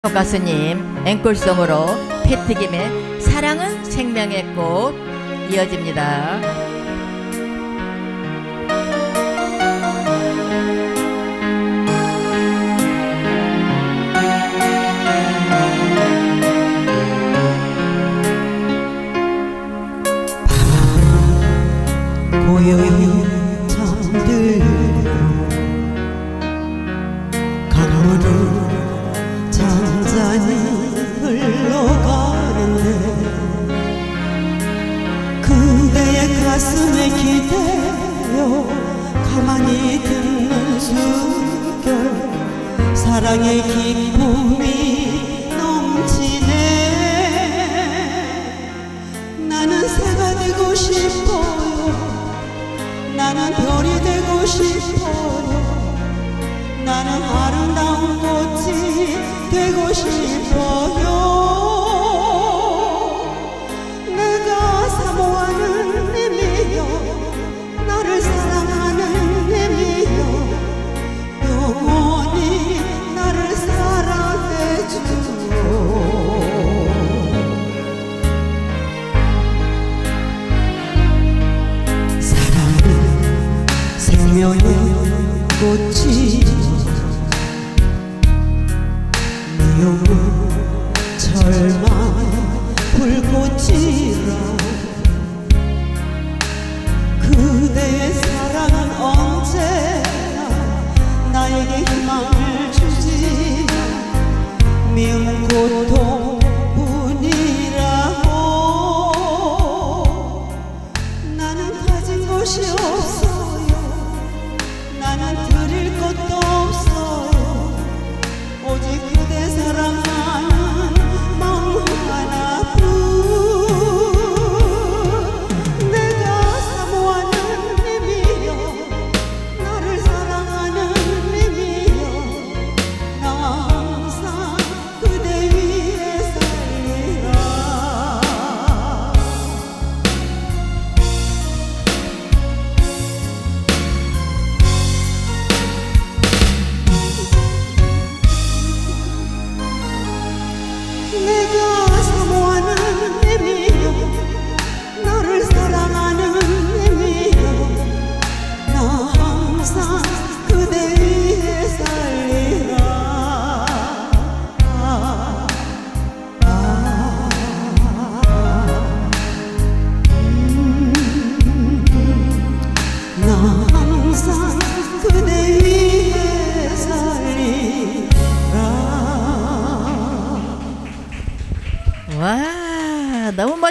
가수님 앵콜송으로 패티김의 사랑은 생명의 꽃 이어집니다. 고요히 잠들고 강물을 잔잔히 흘러가는데 그대의 가슴에 기대어 가만히 듣는 숨결 사랑의 기쁨이 넘치네. 나는 새가 되고 싶어요. 나는 별이 되고 싶어요. 나는 아름다운 꽃이 되고 싶어요. 내가 사모하는 님이여, 나를 사랑하는 님이여, 영원히 나를 사랑해 주오. 사랑은 생명의 꽃이 미움은 절망의 불꽃이라. 그대의 사랑은 언제나 나에게 희망을 주지만 미움은 고통뿐이라고. 나는 가진 것이 없어요. 나는 드릴 것도 없어요. 오직 그대 사랑하는 마음 하나뿐. 내가 사모하는 님이여, 나를 사랑하는 님이여, 나 항상 그대 위에 살리라. 내가 사모하는 님이여, 너를 사랑하는 님이여, 나 항상 그대 위에 살리라. 나 항상 그대 위에 살리라. 와, 너무 멋